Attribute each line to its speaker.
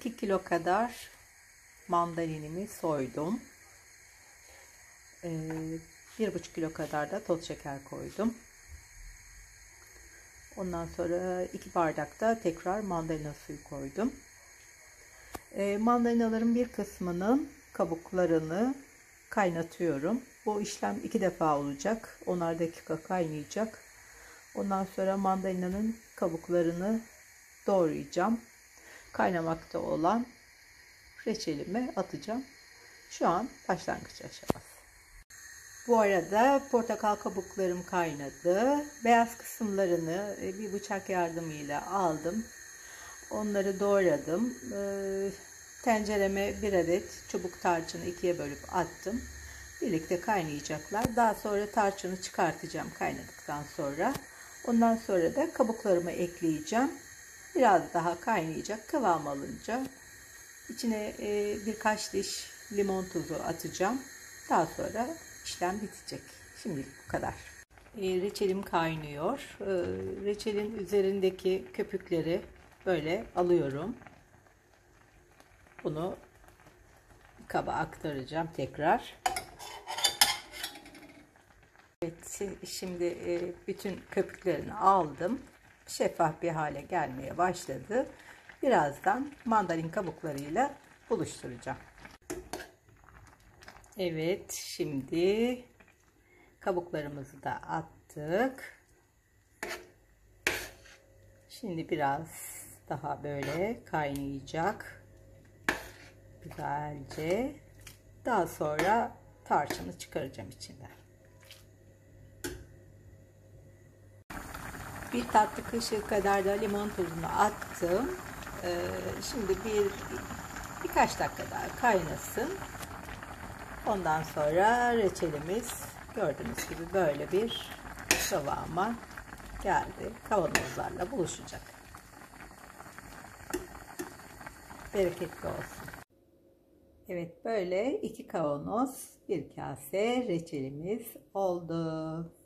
Speaker 1: 2 kilo kadar mandalinimi soydum. 1,5 kilo kadar da toz şeker koydum. Ondan sonra 2 bardak da tekrar mandalina suyu koydum. Mandalinaların bir kısmının kabuklarını kaynatıyorum. Bu işlem 2 defa olacak. 10'ar dakika kaynayacak. Ondan sonra mandalinanın kabuklarını doğrayacağım. Kaynamakta olan reçelime atacağım. Şu an başlangıç aşaması. Bu arada portakal kabuklarım kaynadı. Beyaz kısımlarını bir bıçak yardımıyla aldım. Onları doğradım. Tencereme 1 adet çubuk tarçını 2'ye bölüp attım. Birlikte kaynayacaklar. Daha sonra tarçını çıkartacağım kaynadıktan sonra. Ondan sonra da kabuklarımı ekleyeceğim. Biraz daha kaynayacak. Kıvam alınca içine birkaç diş limon tuzu atacağım. Daha sonra işlem bitecek. Şimdilik bu kadar. Reçelim kaynıyor. Reçelin üzerindeki köpükleri böyle alıyorum. Bunu bir kaba aktaracağım tekrar. Evet, şimdi bütün köpüklerini aldım. Şeffaf bir hale gelmeye başladı. Birazdan mandalina kabuklarıyla buluşturacağım. Evet, şimdi kabuklarımızı da attık. Şimdi biraz daha böyle kaynayacak. Güzelce. Daha sonra tarçını çıkaracağım içinden. 1 tatlı kaşığı kadar da limon tuzunu attım. Şimdi birkaç dakika daha kaynasın. Ondan sonra reçelimiz gördüğünüz gibi böyle bir kıvama geldi. Kavanozlarla buluşacak. Bereketli olsun. Evet, böyle 2 kavanoz 1 kase reçelimiz oldu.